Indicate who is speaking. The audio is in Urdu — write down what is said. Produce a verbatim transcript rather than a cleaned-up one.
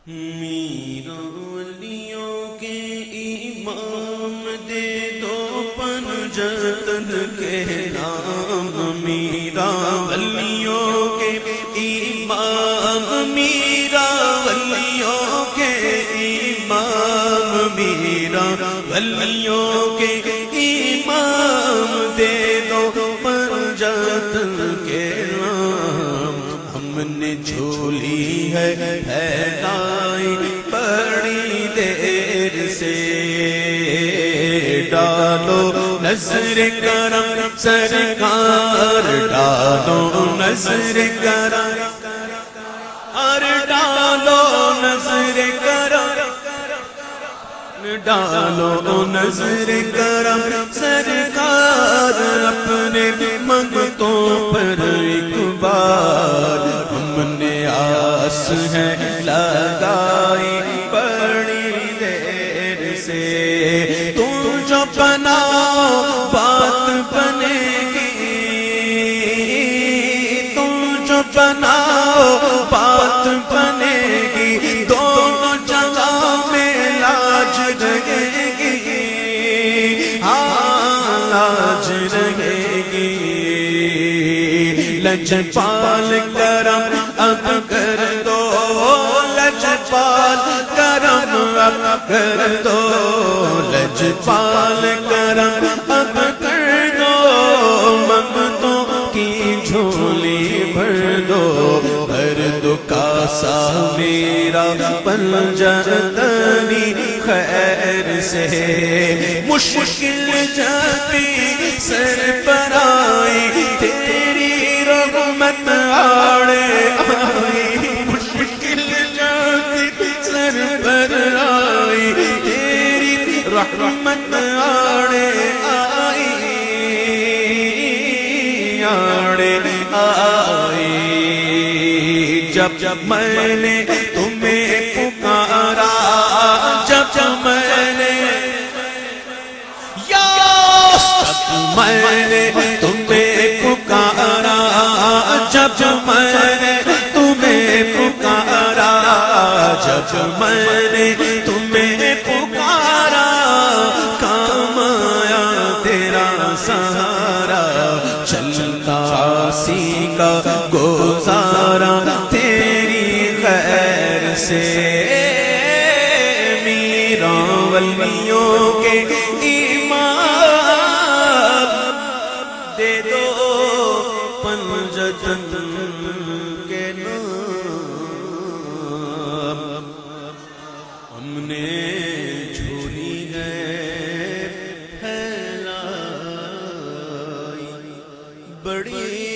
Speaker 1: میرا ولیوں کے امام دے دو پنجتن کے نام، میرا ولیوں کے امام، میرا ولیوں کے امام، میرا ولیوں کے امام دے دو پنجتن کے نام۔ ہم نے جھولی ہے پھیلائی بڑی دیر سے، ڈالو نظر کرم سرکار، ڈالو نظر کرم، اور ڈالو نظر کرم، ڈالو نظر کرم سرکار، اپنے منگتوں پر ایک بار۔ ہم نے آس ہے لگائی بڑی دیر سے، تم جو بناؤ بات بنے گی، تم جو بناؤ بات بنے گی، دونوں جگہ میں لاج رہے گی، ہاں لاج رہے گی۔ لجپال کرم اب کر دو، لجپال کرم اب کر دو، لجپال کرم اب کر دو، منگتوں کی جھولی بھر دو، بھر دو کاسا میرا پنجتنی خیر سے۔ مشکل جب سر پر آئی تیری رحمت آڑے آئی، مشکل جب سر پر آئی تیری رحمت آڑے آئی، آڑے آئی۔ جب جب میں نے تمہیں پکارا، جب جب میں نے یا میں نے تمہیں پکارا، جب جب میں نے تمہیں پکارا، جب جب میں نے تمہیں پکارا، کام آیا تیرا سہارا، چلتا سی کا گزارا تیری خیر سے۔ میرا ولیوں کے امام دے دو پنجتن کے نام، ہم نے جھولی ہے پھیلائی بڑی